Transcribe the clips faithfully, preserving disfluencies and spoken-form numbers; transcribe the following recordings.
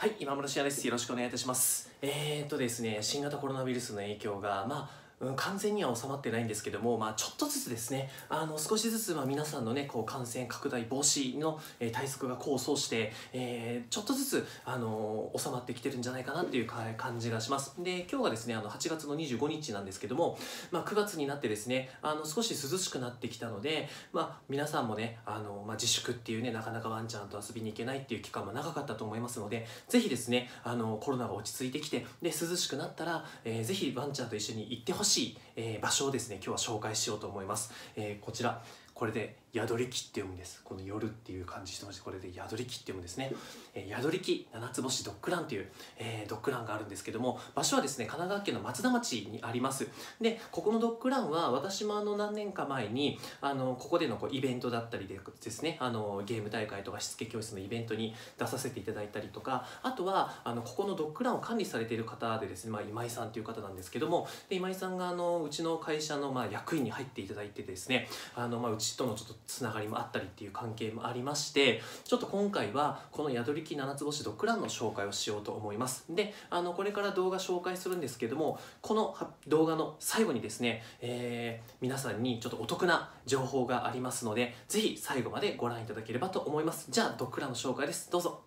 はい、今村慎也です。よろしくお願いいたします。えーっとですね、新型コロナウイルスの影響が、まあ、うん、完全には収まってないんですけども、まあ、ちょっとずつですね、あの少しずつまあ皆さんのね、こう感染拡大防止の、えー対策が功を奏して、えーちょっとずつ、あのー収まってきてるんじゃないかなっていうか感じがします。で、今日がですね、あのはちがつのにじゅうごにちなんですけども、まあ、くがつになってですね、あの少し涼しくなってきたので、まあ、皆さんもね、あのまあ、自粛っていうね、なかなかワンちゃんと遊びに行けないっていう期間も長かったと思いますので、ぜひですね、あのコロナが落ち着いてきて、で涼しくなったら、えー、ぜひワンちゃんと一緒に行ってほしい、えー場所をですね、今日は紹介しようと思います。えーこちら、これで宿り木って読むんです。この夜っていう感じしてまして、これで宿り木って読むんですね。えー、宿り木七つ星ドッグランという、えードッグランがあるんですけども、場所はですね、神奈川県の松田町にあります。で、ここのドッグランは私もあの何年か前にあのここでのこうイベントだったりでですね、あのゲーム大会とかしつけ教室のイベントに出させていただいたりとか、あとはあのここのドッグランを管理されている方でですね、まあ、今井さんという方なんですけども、で今井さんがあのうちの会社のまあ役員に入っていただいてですね、あのまあうちとのちょっとつながりもあったりっていう関係もありまして、ちょっと今回はこの宿り木七つ星ドッグランの紹介をしようと思います。で、あのこれから動画紹介するんですけども、この動画の最後にですね、えー皆さんにちょっとお得な情報がありますので、ぜひ最後までご覧いただければと思います。じゃあドッグランの紹介です。どうぞ。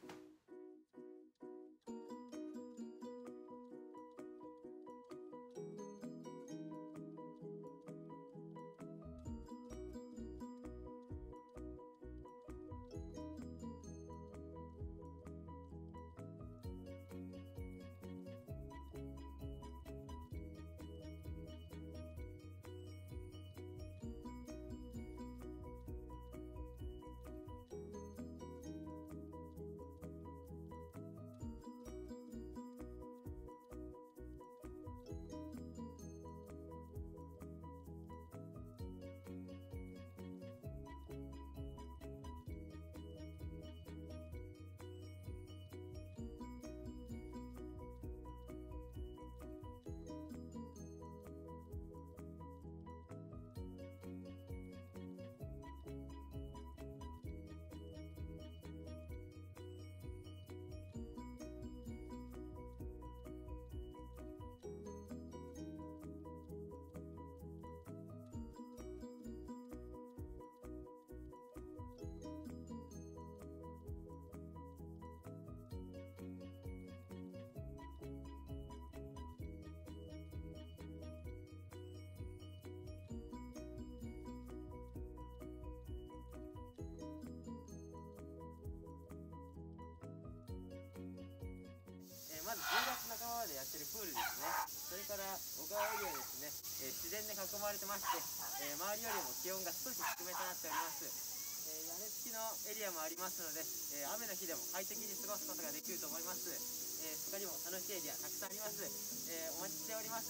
まずじゅうがつなかばまでやってるプールですね。それから小川エリアですね、えー自然で囲まれてまして、えー周りよりも気温が少し低めとなっております。えー屋根付きのエリアもありますので、えー雨の日でも快適に過ごすことができると思います。えー他にも楽しいエリアたくさんあります。えーお待ちしております。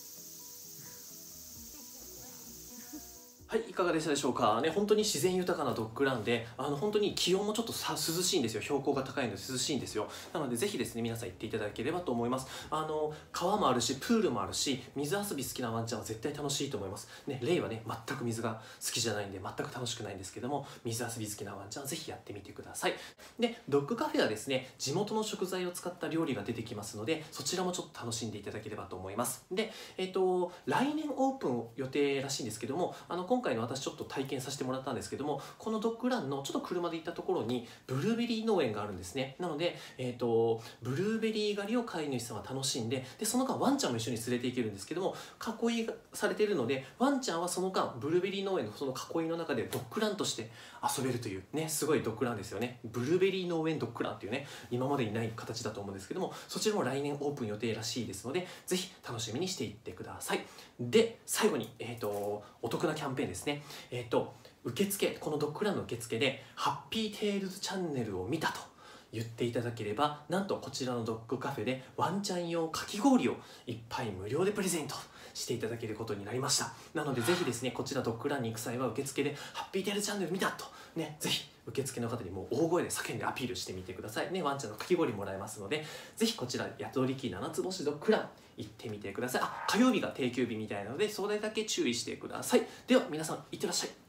はい、いかがでしたでしょうかね、本当に自然豊かなドッグランで、あの本当に気温もちょっとさ涼しいんですよ。標高が高いので涼しいんですよ。なのでぜひですね、皆さん行っていただければと思います。あの川もあるし、プールもあるし、水遊び好きなワンちゃんは絶対楽しいと思います。ね、レイはね、全く水が好きじゃないんで、全く楽しくないんですけども、水遊び好きなワンちゃんはぜひやってみてください。で、ドッグカフェはですね、地元の食材を使った料理が出てきますので、そちらもちょっと楽しんでいただければと思います。で、えっと、来年オープン予定らしいんですけども、あの今回の私ちょっと体験させてもらったんですけども、このドッグランのちょっと車で行ったところにブルーベリー農園があるんですね。なので、えっと、ブルーベリー狩りを飼い主さんは楽しんで、でその間ワンちゃんも一緒に連れて行けるんですけども、囲いされているので、ワンちゃんはその間ブルーベリー農園のその囲いの中でドッグランとして遊べるというね、すごいドッグランですよね。ブルーベリー農園ドッグランっていうね、今までにない形だと思うんですけども、そちらも来年オープン予定らしいですので、ぜひ楽しみにしていってください。で、最後に、えっと、お得なキャンペーンですね。えっと、受付、このドッグランの受付で、ハッピーテールズチャンネルを見たと言っていただければ、なんとこちらのドッグカフェでワンちゃん用かき氷をいっぱい無料でプレゼントしていただけることになりました。なのでぜひですね、こちらドッグランに行く際は受付でハッピーテールチャンネル見たとね、ぜひ受付の方にもう大声で叫んでアピールしてみてくださいね。ワンちゃんのかき氷もらえますので、ぜひこちら宿り木七つ星ドッグラン行ってみてください。あ、火曜日が定休日みたいなので、それだけ注意してください。では皆さんいってらっしゃい。